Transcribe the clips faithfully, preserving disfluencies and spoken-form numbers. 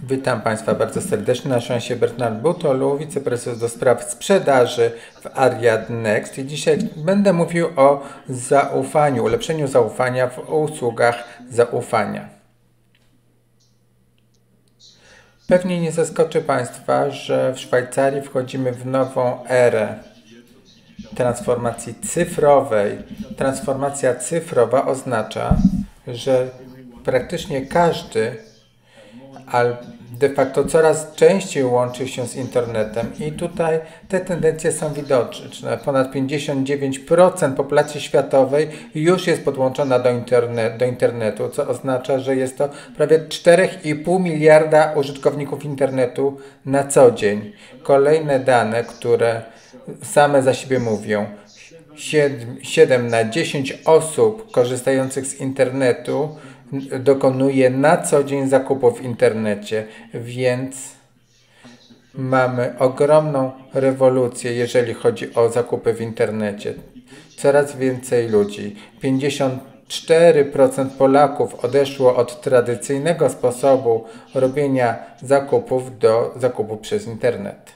Witam Państwa bardzo serdecznie. Nazywam się Bernard Butolu, wiceprezes do spraw sprzedaży w Ariad Next. I dzisiaj będę mówił o zaufaniu, ulepszeniu zaufania w usługach zaufania. Pewnie nie zaskoczy Państwa, że w Szwajcarii wchodzimy w nową erę transformacji cyfrowej. Transformacja cyfrowa oznacza, że praktycznie każdy, ale de facto coraz częściej łączy się z internetem i tutaj te tendencje są widoczne. Ponad pięćdziesiąt dziewięć procent populacji światowej już jest podłączona do, interne do internetu, co oznacza, że jest to prawie cztery i pół miliarda użytkowników internetu na co dzień. Kolejne dane, które same za siebie mówią. siedem na dziesięć osób korzystających z internetu dokonuje na co dzień zakupów w internecie, więc mamy ogromną rewolucję, jeżeli chodzi o zakupy w internecie. Coraz więcej ludzi, pięćdziesiąt cztery procent Polaków odeszło od tradycyjnego sposobu robienia zakupów do zakupu przez internet.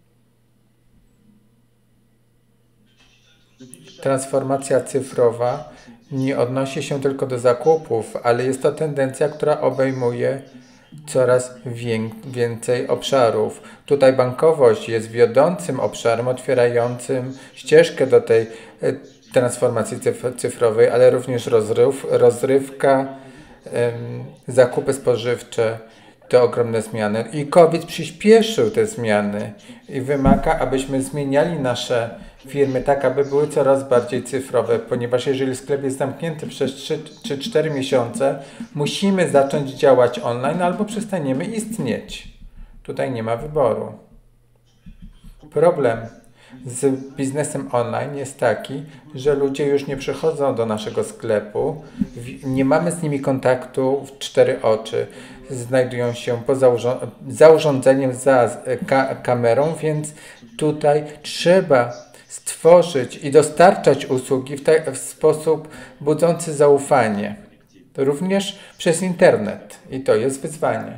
Transformacja cyfrowa nie odnosi się tylko do zakupów, ale jest to tendencja, która obejmuje coraz więcej obszarów. Tutaj bankowość jest wiodącym obszarem otwierającym ścieżkę do tej transformacji cyfrowej, ale również rozryw, rozrywka, ym, zakupy spożywcze to ogromne zmiany. I COVID przyspieszył te zmiany i wymaga, abyśmy zmieniali nasze firmy tak, aby były coraz bardziej cyfrowe, ponieważ jeżeli sklep jest zamknięty przez trzy czy cztery miesiące, musimy zacząć działać online albo przestaniemy istnieć. Tutaj nie ma wyboru. Problem z biznesem online jest taki, że ludzie już nie przychodzą do naszego sklepu, nie mamy z nimi kontaktu w cztery oczy, znajdują się poza za urządzeniem, za ka kamerą, więc tutaj trzeba stworzyć i dostarczać usługi w, w sposób budzący zaufanie, również przez internet, i to jest wyzwanie.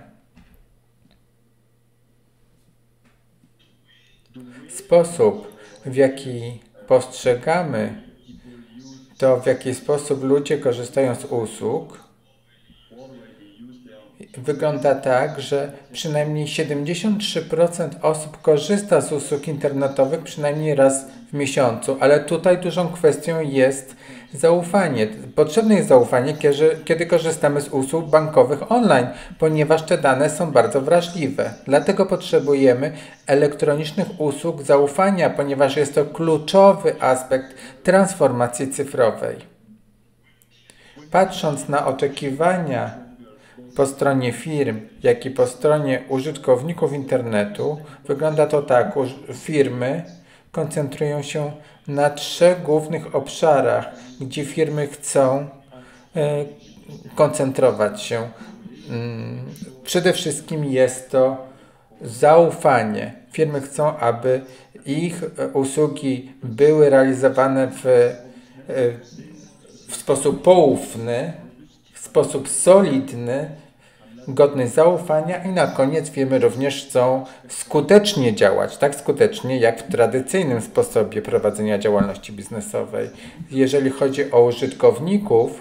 Sposób, w jaki postrzegamy to, w jaki sposób ludzie korzystają z usług, wygląda tak, że przynajmniej siedemdziesiąt trzy procent osób korzysta z usług internetowych przynajmniej raz w miesiącu, ale tutaj dużą kwestią jest zaufanie. Potrzebne jest zaufanie, kiedy, kiedy korzystamy z usług bankowych online, ponieważ te dane są bardzo wrażliwe. Dlatego potrzebujemy elektronicznych usług zaufania, ponieważ jest to kluczowy aspekt transformacji cyfrowej. Patrząc na oczekiwania po stronie firm, jak i po stronie użytkowników internetu, wygląda to tak. Firmy koncentrują się na trzech głównych obszarach, gdzie firmy chcą e, koncentrować się. Hmm. Przede wszystkim jest to zaufanie. Firmy chcą, aby ich usługi były realizowane w, w sposób poufny, w sposób solidny, godny zaufania, i na koniec firmy również chcą skutecznie działać, tak skutecznie jak w tradycyjnym sposobie prowadzenia działalności biznesowej. Jeżeli chodzi o użytkowników,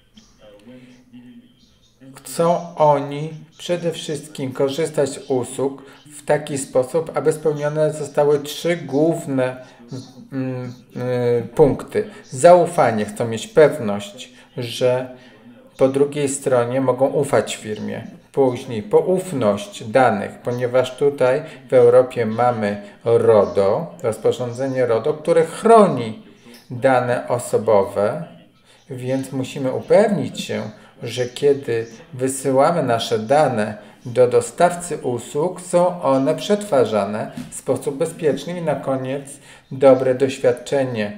chcą oni przede wszystkim korzystać z usług w taki sposób, aby spełnione zostały trzy główne mm, y, punkty. Zaufanie, chcą mieć pewność, że po drugiej stronie mogą ufać firmie. Później poufność danych, ponieważ tutaj w Europie mamy RODO, rozporządzenie RODO, które chroni dane osobowe, więc musimy upewnić się, że kiedy wysyłamy nasze dane do dostawcy usług, są one przetwarzane w sposób bezpieczny. I na koniec dobre doświadczenie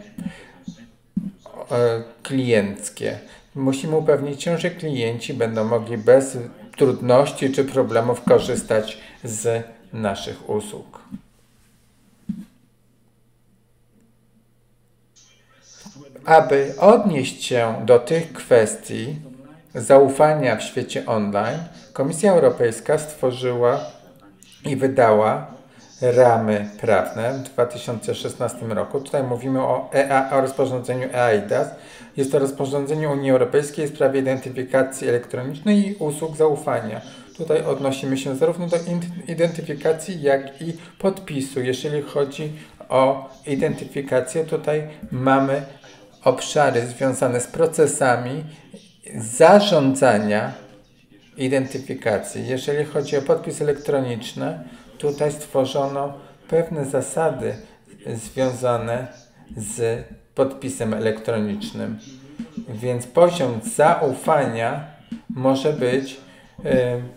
klienckie. Musimy upewnić się, że klienci będą mogli bez trudności czy problemów korzystać z naszych usług. Aby odnieść się do tych kwestii, zaufania w świecie online, Komisja Europejska stworzyła i wydała ramy prawne w dwa tysiące szesnastym roku. Tutaj mówimy o, E A, o rozporządzeniu eIDAS. Jest to rozporządzenie Unii Europejskiej w sprawie identyfikacji elektronicznej i usług zaufania. Tutaj odnosimy się zarówno do identyfikacji, jak i podpisu. Jeżeli chodzi o identyfikację, tutaj mamy obszary związane z procesami zarządzania identyfikacji. Jeżeli chodzi o podpis elektroniczny, tutaj stworzono pewne zasady związane z podpisem elektronicznym. Więc poziom zaufania może być yy,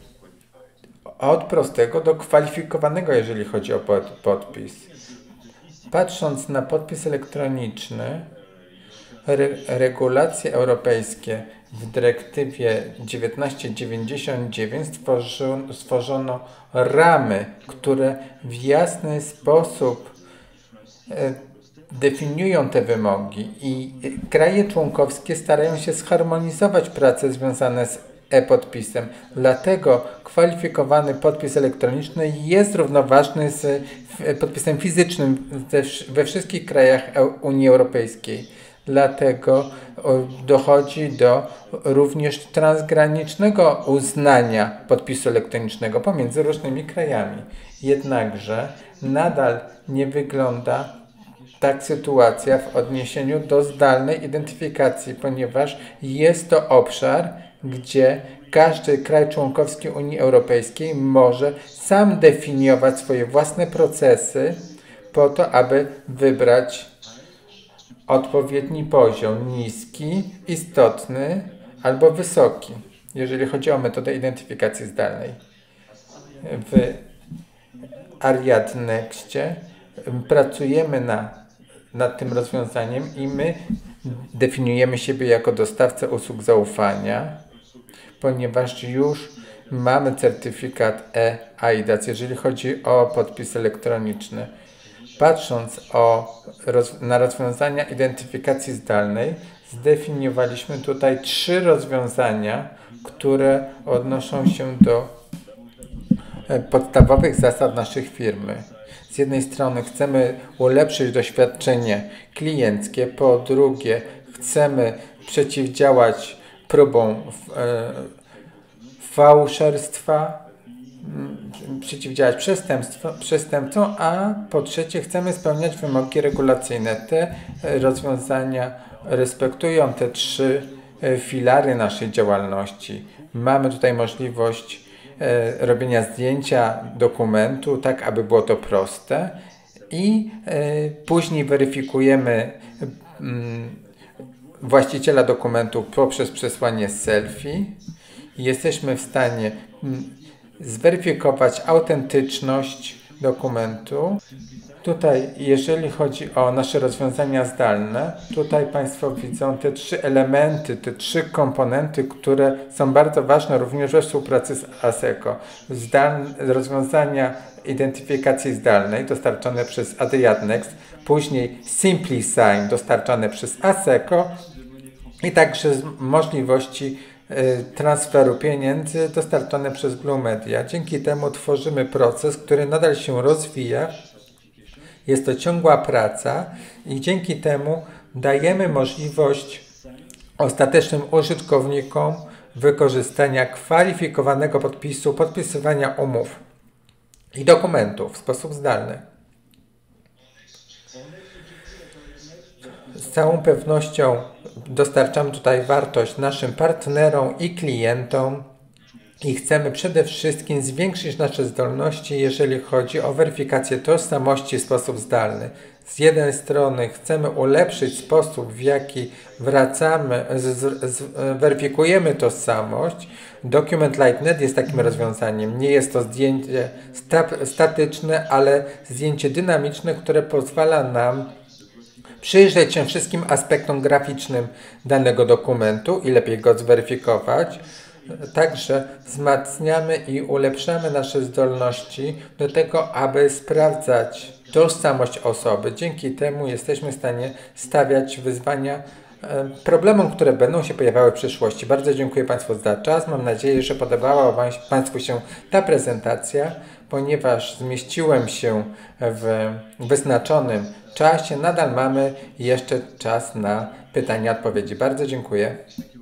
od prostego do kwalifikowanego, jeżeli chodzi o pod, podpis. Patrząc na podpis elektroniczny, re, regulacje europejskie w dyrektywie dziewiętnaście dziewięćdziesiąt dziewięć stworzono, stworzono ramy, które w jasny sposób e, definiują te wymogi i kraje członkowskie starają się zharmonizować prace związane z e-podpisem. Dlatego kwalifikowany podpis elektroniczny jest równoważny z podpisem fizycznym we wszystkich krajach Unii Europejskiej. Dlatego dochodzi do również transgranicznego uznania podpisu elektronicznego pomiędzy różnymi krajami. Jednakże nadal nie wygląda tak sytuacja w odniesieniu do zdalnej identyfikacji, ponieważ jest to obszar, gdzie każdy kraj członkowski Unii Europejskiej może sam definiować swoje własne procesy po to, aby wybrać odpowiedni poziom, niski, istotny albo wysoki, jeżeli chodzi o metodę identyfikacji zdalnej. W Ariadnexcie pracujemy na, nad tym rozwiązaniem i my definiujemy siebie jako dostawcę usług zaufania, ponieważ już mamy certyfikat eIDAS, jeżeli chodzi o podpis elektroniczny. Patrząc o, roz, na rozwiązania identyfikacji zdalnej, zdefiniowaliśmy tutaj trzy rozwiązania, które odnoszą się do podstawowych zasad naszej firmy. Z jednej strony chcemy ulepszyć doświadczenie klienckie, po drugie chcemy przeciwdziałać próbom e, fałszerstwa, przeciwdziałać przestępstwom, a po trzecie chcemy spełniać wymogi regulacyjne. Te rozwiązania respektują te trzy filary naszej działalności. Mamy tutaj możliwość e, robienia zdjęcia dokumentu, tak aby było to proste i e, później weryfikujemy mm, właściciela dokumentu poprzez przesłanie selfie. Jesteśmy w stanie mm, zweryfikować autentyczność dokumentu. Tutaj, jeżeli chodzi o nasze rozwiązania zdalne, tutaj Państwo widzą te trzy elementy, te trzy komponenty, które są bardzo ważne również we współpracy z ASECO. Zdalne, rozwiązania identyfikacji zdalnej dostarczone przez Ariadnext, później SimpliSign dostarczane przez ASECO i także możliwości transferu pieniędzy dostarczone przez Blue Media. Dzięki temu tworzymy proces, który nadal się rozwija. Jest to ciągła praca i dzięki temu dajemy możliwość ostatecznym użytkownikom wykorzystania kwalifikowanego podpisu, podpisywania umów i dokumentów w sposób zdalny. Z całą pewnością dostarczamy tutaj wartość naszym partnerom i klientom i chcemy przede wszystkim zwiększyć nasze zdolności, jeżeli chodzi o weryfikację tożsamości w sposób zdalny. Z jednej strony chcemy ulepszyć sposób, w jaki wracamy, z, z, weryfikujemy tożsamość. Document Like Net jest takim rozwiązaniem. Nie jest to zdjęcie sta, statyczne, ale zdjęcie dynamiczne, które pozwala nam przyjrzeć się wszystkim aspektom graficznym danego dokumentu i lepiej go zweryfikować. Także wzmacniamy i ulepszamy nasze zdolności do tego, aby sprawdzać tożsamość osoby. Dzięki temu jesteśmy w stanie stawiać wyzwania problemom, które będą się pojawiały w przyszłości. Bardzo dziękuję Państwu za czas. Mam nadzieję, że podobała Państwu się ta prezentacja, ponieważ zmieściłem się w wyznaczonym czasie. Nadal mamy jeszcze czas na pytania i odpowiedzi. Bardzo dziękuję.